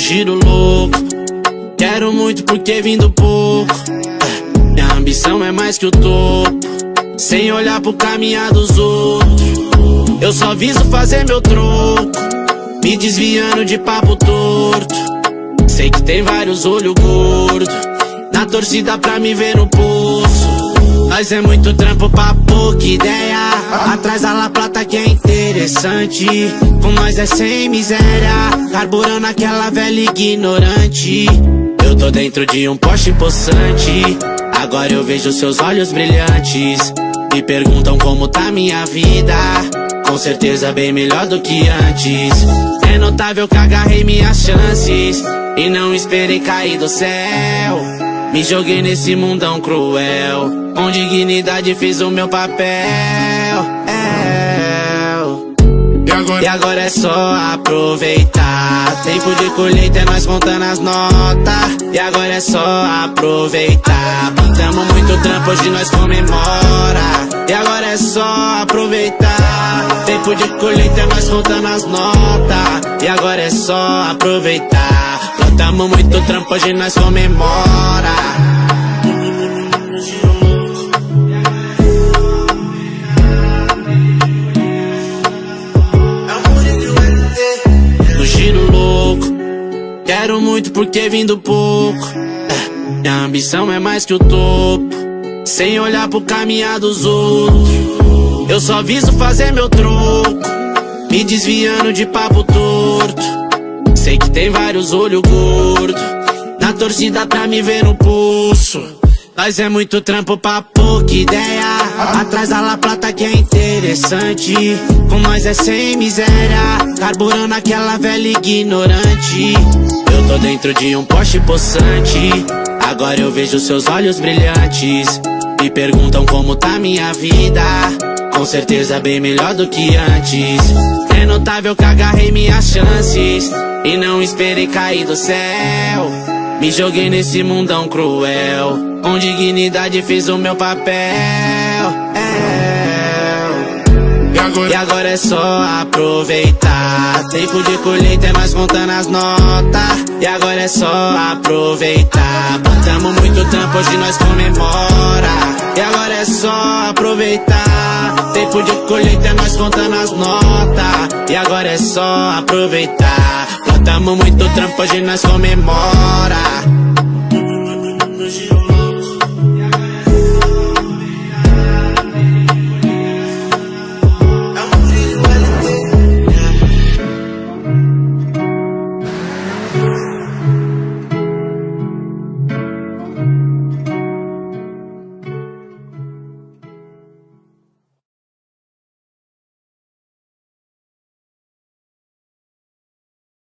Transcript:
giro louco, quero muito porque vim do pouco. Minha ambição é mais que o topo, sem olhar pro caminhar dos outros. Eu só viso fazer meu troco, me desviando de papo torto. Sei que tem vários olhos gordos na torcida pra me ver no poço. Nós é muito trampo pra pouca ideia, atrás da La Plata que é interessante. Com nós é sem miséria, carburando aquela velha ignorante. Eu tô dentro de um Porsche possante, agora eu vejo seus olhos brilhantes. Me perguntam como tá minha vida, com certeza bem melhor do que antes. É notável que agarrei minhas chances e não esperei cair do céu. Me joguei nesse mundão cruel, com dignidade fiz o meu papel. E agora é só aproveitar, tempo de colheita é nós contando as notas. E agora é só aproveitar, plantamos muito trampo, hoje nós comemora. E agora é só aproveitar, tempo de colheita é nós contando as notas. E agora é só aproveitar, plantamos muito trampo, hoje nós comemora. Giro louco, quero muito porque vim do pouco. Minha ambição é mais que o topo, sem olhar pro caminhar dos outros. Eu só viso fazer meu troco, me desviando de papo torto. Sei que tem vários olhos gordos na torcida pra me ver no pulso. Nós é muito trampo pra pouca ideia, atrás da La Plata que é interessante. Com nós é sem miséria, carburando aquela velha ignorante. Eu tô dentro de um Porsche possante, agora eu vejo seus olhos brilhantes. Me perguntam como tá minha vida, com certeza bem melhor do que antes. É notável que agarrei minhas chances e não esperei cair do céu. Me joguei nesse mundão cruel, com dignidade fiz o meu papel. E agora é só aproveitar, tempo de colheita é nós contando as notas. E agora é só aproveitar, plantamos muito trampo, hoje nós comemora. E agora é só aproveitar, tempo de colheita é nós contando as notas. E agora é só aproveitar, plantamos muito trampo, hoje nós comemora.